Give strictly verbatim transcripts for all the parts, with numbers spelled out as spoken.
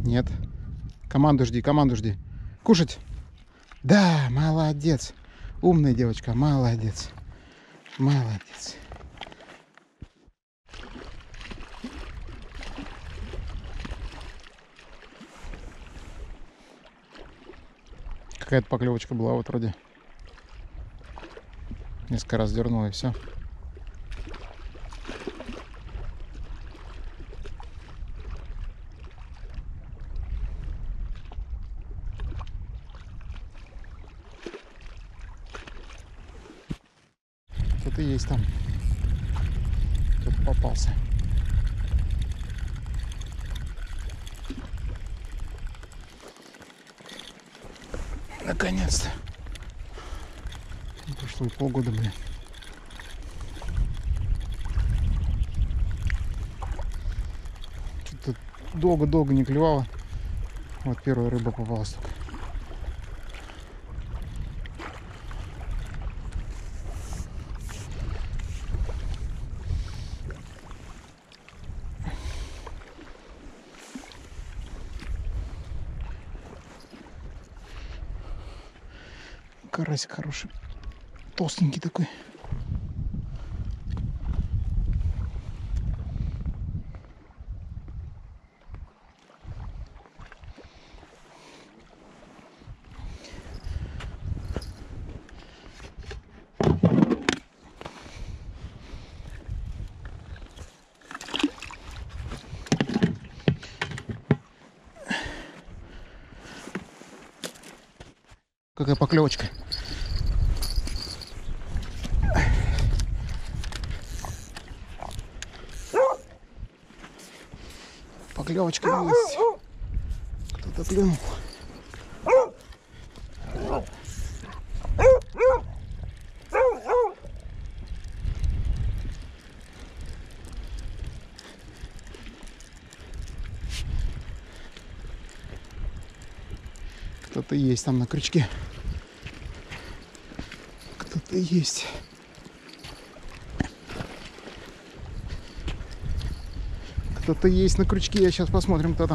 Нет. Команду жди, команду жди. Кушать? Да, молодец. Умная девочка, молодец. Молодец. Какая-то поклевочка была вот вроде. Несколько раз дернула и все. Кто-то есть там. Кто-то попался. Наконец-то. Прошло и полгода, блин. Что-то долго-долго не клевало. Вот первая рыба попалась только. Карасик хороший. Толстенький такой. Какая поклевочка. Поклевочка есть. Кто-то клюнул. Кто-то есть там на крючке. Кто-то есть. Кто-то есть на крючке. Я сейчас посмотрим, кто там.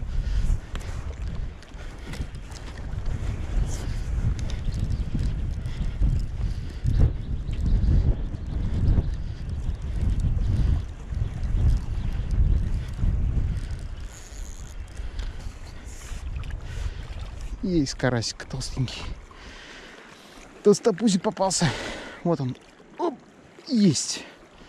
Есть карасик толстенький. Толстопузик попался. Вот он. Оп, есть.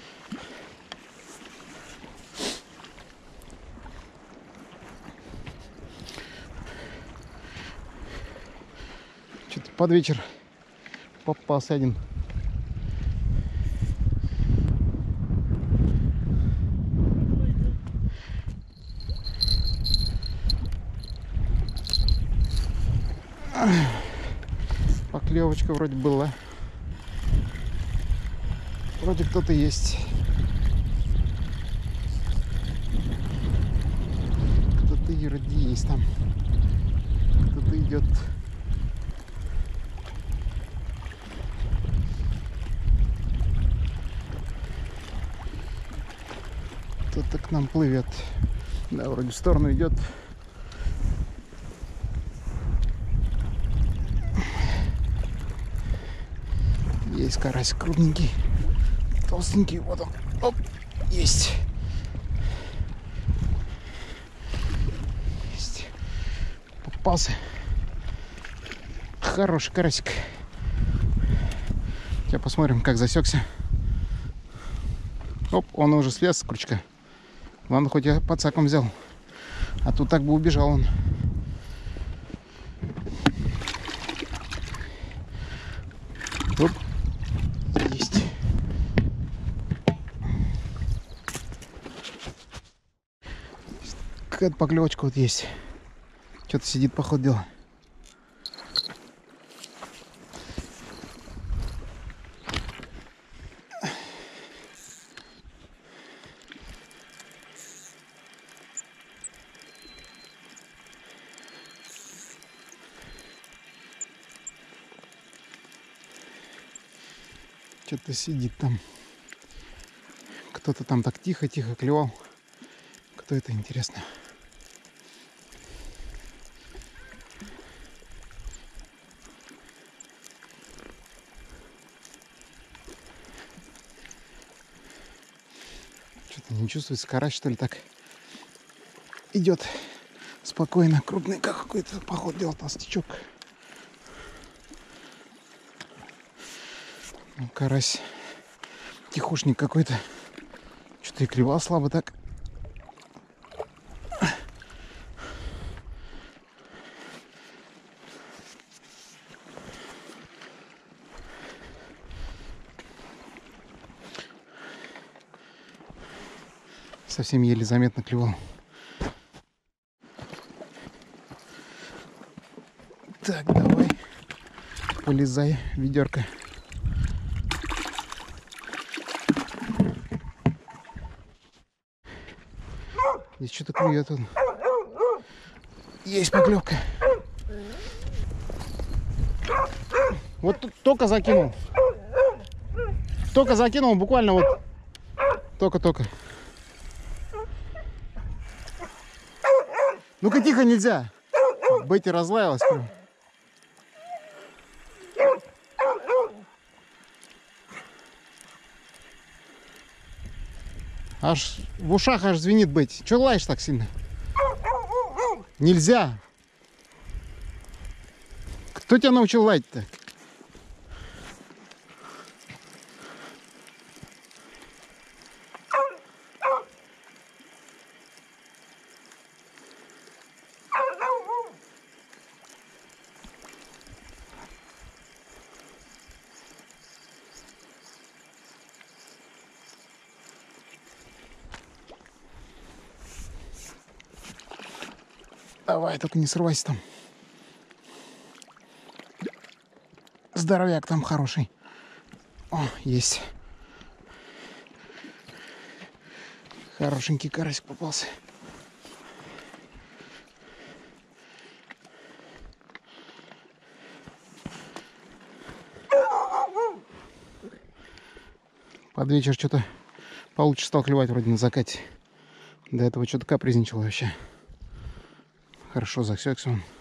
Что-то под вечер попался один. Поклевочка вроде была. Вроде кто-то есть. Кто-то вроде есть там. Кто-то идет. Кто-то к нам плывет. Да, вроде в сторону идет. Есть карасик крупненький, толстенький, вот он, оп, есть. Есть. Попался. Хороший карасик. Сейчас посмотрим, как засекся. Оп, он уже слез с крючка. Ладно, хоть я подсаком взял. А тут так бы убежал он. Оп. Есть. Какая-то поклевочка вот есть. Что-то сидит, по ходу дела. Что-то сидит там. Кто-то там так тихо-тихо клевал. Кто это, интересно? чувствуется. Карась, что ли, так идет спокойно. Крупный какой-то, поход делал толстячок. Ну, карась тихушник какой-то. Что-то и клевал слабо так. Совсем еле заметно клевал. Так, давай. Полезай, ведерко. Здесь что-то клюет он. Есть поклевка. Вот тут только закинул. Только закинул, буквально вот. Только-только. Ну-ка, тихо, нельзя. Бетти разлаялась. Аж в ушах аж звенит Бетти. Чего лаешь так сильно? Нельзя. Кто тебя научил лаять-то? Давай, только не срывайся там. Здоровяк там хороший. О, есть. Хорошенький карасик попался. Под вечер что-то получше стал клевать вроде на закате. До этого что-то капризничал вообще. Хорошо засекся он.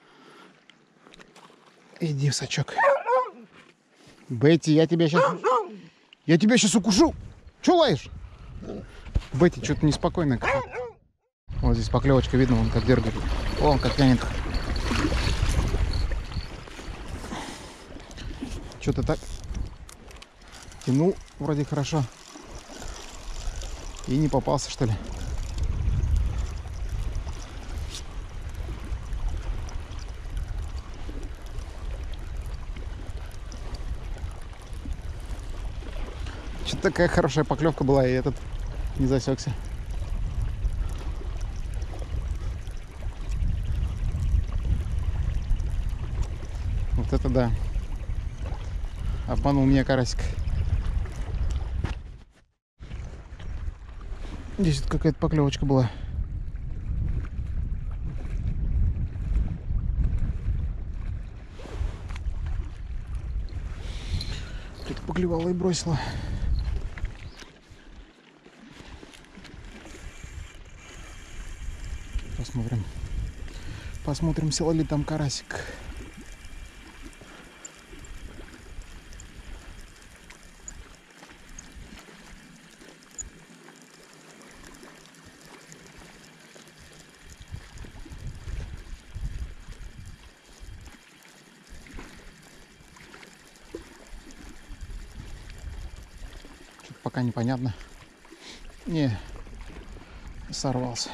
Иди в сачок. Бетти, я тебя сейчас... Я тебя сейчас укушу. Че лаешь? Бетти что-то неспокойно. Вот здесь поклевочка, видно, он как дергает. О, он как тянет. Что-то так тянул вроде хорошо. И не попался, что ли. Что-то такая хорошая поклевка была, и этот не засекся. Вот это да. Обманул меня карасик. Здесь вот какая-то поклевочка была. Тут поклевала и бросила. Посмотрим. Посмотрим, сел ли там карасик. Что-то пока непонятно. Не, сорвался.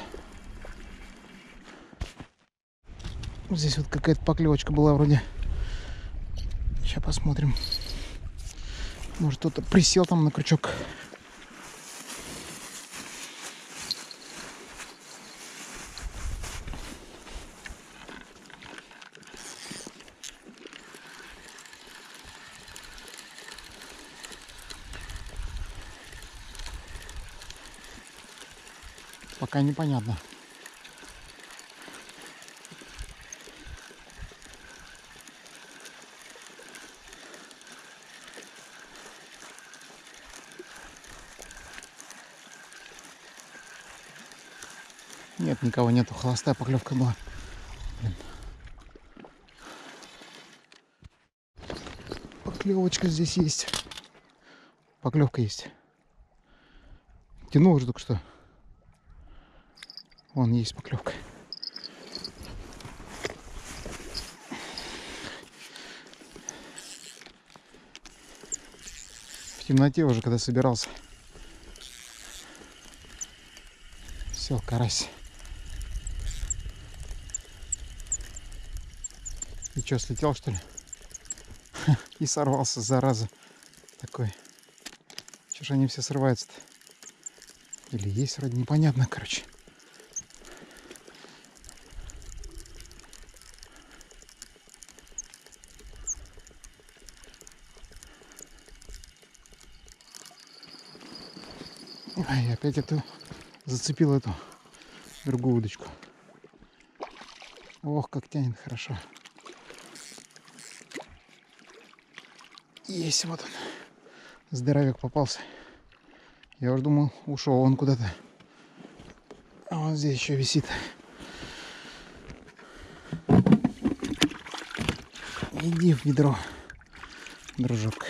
Здесь вот какая-то поклевочка была вроде. Сейчас посмотрим. Может, кто-то присел там на крючок. Пока непонятно. Нет, никого нету. Холостая поклевка была. Блин. Поклевочка здесь есть. Поклевка есть. Тянул уже только что. Вон есть поклевка. В темноте уже, когда собирался, сел карась. И что, слетел, что ли? И сорвался, зараза. Такой. Чего же они все срываются-то? Или есть вроде, непонятно, короче. Ай, опять эту зацепил эту другую удочку. Ох, как тянет хорошо. Есть, вот он. Здоровяк попался. Я уже думал, ушел он куда-то. А он здесь еще висит. Иди в ведро, дружок.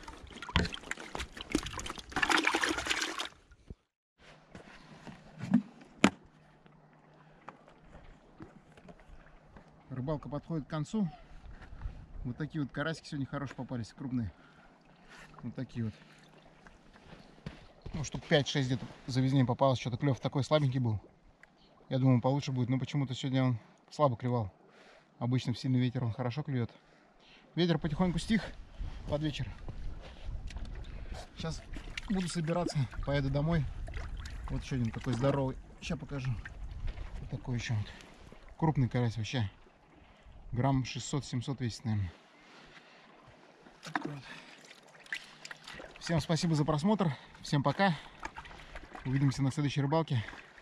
Рыбалка подходит к концу. Вот такие вот карасики сегодня хорошие попались, крупные. Вот такие вот. Ну, штук пять-шесть где-то за весь день попалось. Что-то клев такой слабенький был. Я думал, получше будет, но почему-то сегодня он слабо клевал. Обычно в сильный ветер он хорошо клюет. Ветер потихоньку стих под вечер. Сейчас буду собираться, поеду домой. Вот еще один такой здоровый. Сейчас покажу. Вот такой еще вот. Крупный карась вообще. Грамм шестьсот-семьсот весит, наверное. Вот. Всем спасибо за просмотр. Всем пока. Увидимся на следующей рыбалке.